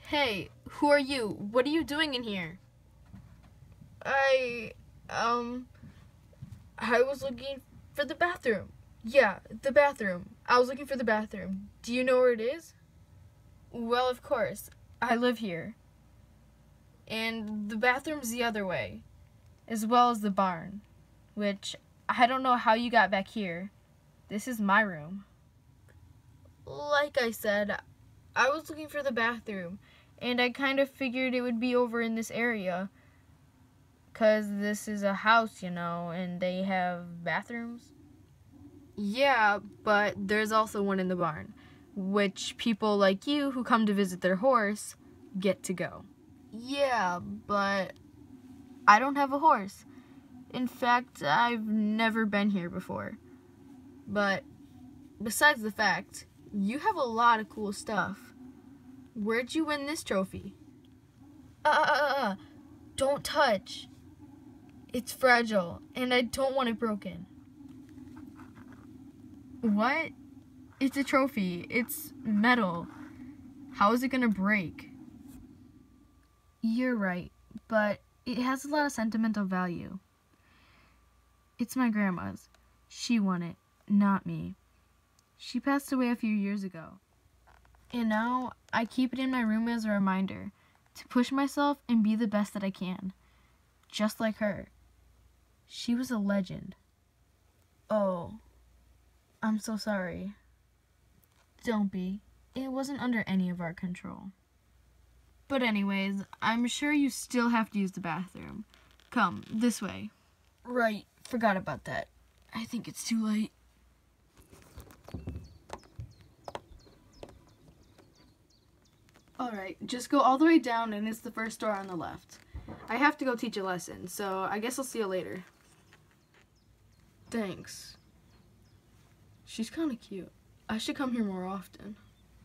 Hey, who are you? What are you doing in here? I was looking for the bathroom. Yeah, the bathroom. I was looking for the bathroom. Do you know where it is? Well, of course. I live here. And the bathroom's the other way, as well as the barn, which I don't know how you got back here. This is my room. Like I said, I was looking for the bathroom, and I kind of figured it would be over in this area, 'cause this is a house, and they have bathrooms. Yeah, but there's also one in the barn, which people like you who come to visit their horse get to go. Yeah, but I don't have a horse. In fact, I've never been here before. But besides the fact, you have a lot of cool stuff. Where'd you win this trophy? Don't touch. It's fragile, and I don't want it broken. What? It's a trophy. It's metal. How is it gonna break? You're right, but it has a lot of sentimental value. It's my grandma's. She won it, not me. She passed away a few years ago. And now I keep it in my room as a reminder to push myself and be the best that I can. Just like her. She was a legend. Oh, I'm so sorry. Don't be. It wasn't under any of our control. But anyways, I'm sure you still have to use the bathroom. Come, this way. Right, forgot about that. I think it's too late. Alright, just go all the way down and it's the first door on the left. I have to go teach a lesson, so I guess I'll see you later. Thanks. She's kind of cute. I should come here more often.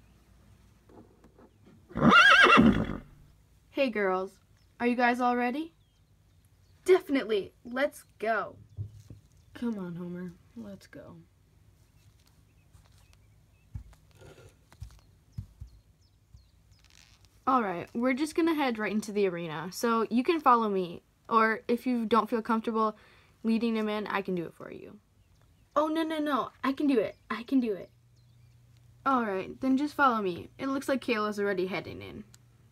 Hey girls, are you guys all ready? Definitely, let's go. Come on, Homer, let's go. Alright, we're just gonna head right into the arena, so you can follow me, or if you don't feel comfortable leading him in, I can do it for you. Oh, no, I can do it. Alright, then just follow me. It looks like Kayla's already heading in.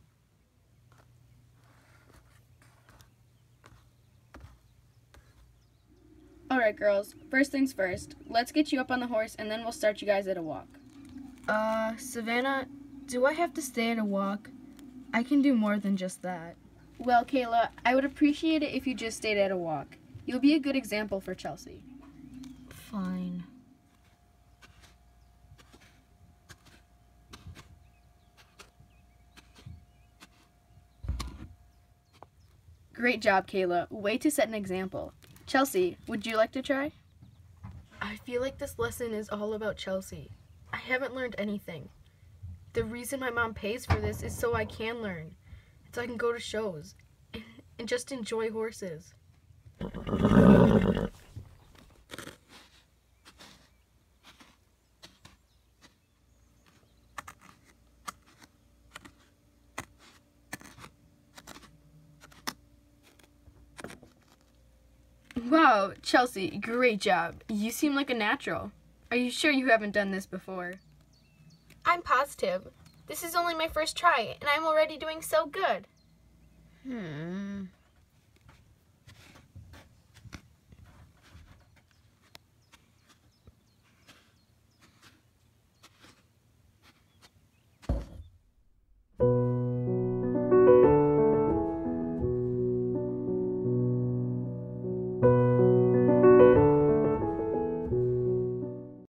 Alright, girls, first things first. Let's get you up on the horse and then we'll start you guys at a walk. Savannah, do I have to stay at a walk? I can do more than just that. Well, Kayla, I would appreciate it if you just stayed at a walk. You'll be a good example for Chelsea. Fine. Great job, Kayla. Way to set an example. Chelsea, would you like to try? I feel like this lesson is all about Chelsea. I haven't learned anything. The reason my mom pays for this is so I can learn. So I can go to shows and just enjoy horses. Wow, Chelsea, great job. You seem like a natural. Are you sure you haven't done this before? I'm positive. This is only my first try, and I'm already doing so good.